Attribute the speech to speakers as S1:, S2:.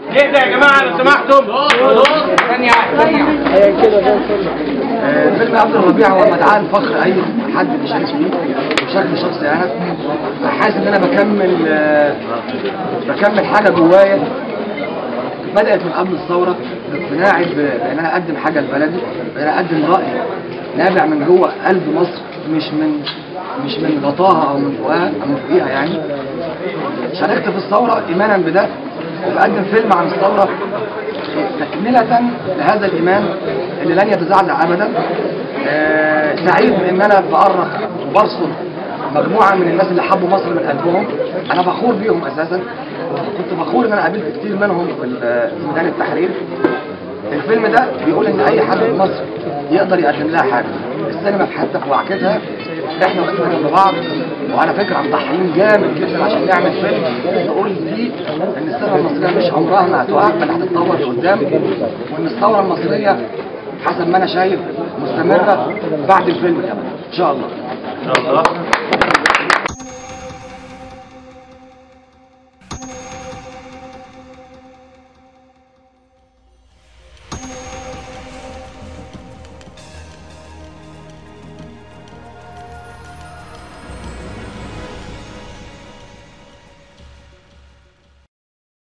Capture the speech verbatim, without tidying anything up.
S1: اهدى يا جماعه لو سمحتم. ثانيه ثانيه
S2: كده زي الفل. فيلم عبد الربيع هو مدعاة لفخر اي حد بيشارك فيه بشكل شخصي. انا حاسس ان انا بكمل بكمل حاجه جوايا بدات من قبل الثوره، باقتناعي بان انا اقدم حاجه لبلدي، بان انا اقدم راي نابع من جوه قلب مصر، مش من مش من غطاها او من فوقها او من فوقيها يعني. شاركت في الثوره ايمانا بده، وبقدم فيلم عن الثوره تكمله لهذا الايمان اللي لن يتزعزع ابدا. آه سعيد بان انا بأرخ وبرصد مجموعه من الناس اللي حبوا مصر من قلبهم، انا فخور بيهم اساسا، كنت فخور ان انا قابلت كتير منهم في ميدان التحرير. الفيلم ده بيقول ان اي حد في مصر يقدر يقدم لها حاجه. السينما في حته في وعكتها، احنا وقفنا جنب بعض، وعلى فكره مضحيين جامد جدا عشان نعمل فيلم نقول فيه ان السينما المصريه مش عمرها ما هتقع بل هتتطور لقدام، وان الثوره المصريه حسب ما انا شايف مستمره بعد الفيلم كمان ان شاء الله.
S1: ان شاء الله.